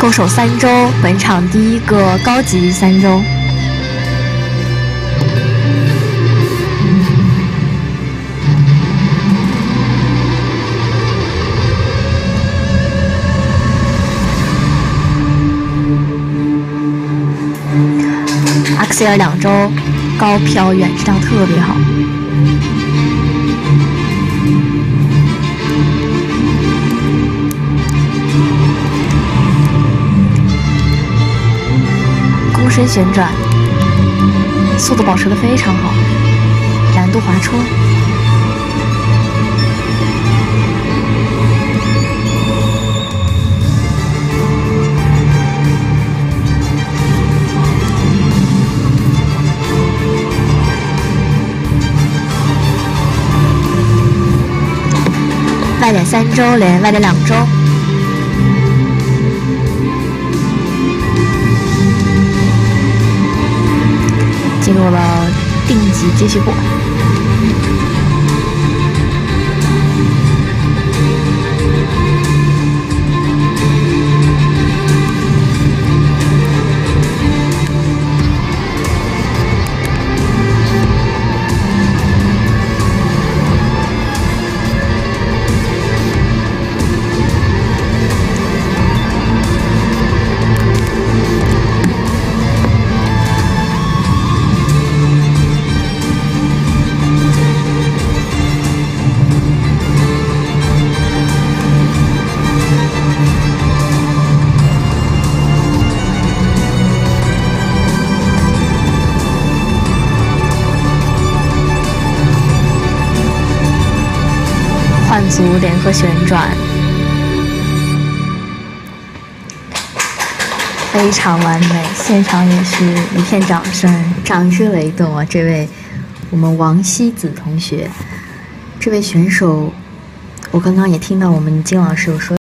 扣手3周，本场第一个高级3周。阿克塞尔2周，高飘远，质量特别好。躬身旋转，速度保持得非常好，难度滑车。外点3周，连外点2周。进入了定级接续步。换足联合旋转，非常完美，现场也是一片掌声，掌声雷动啊！这位我们王希子同学，这位选手，我刚刚也听到我们金老师有说。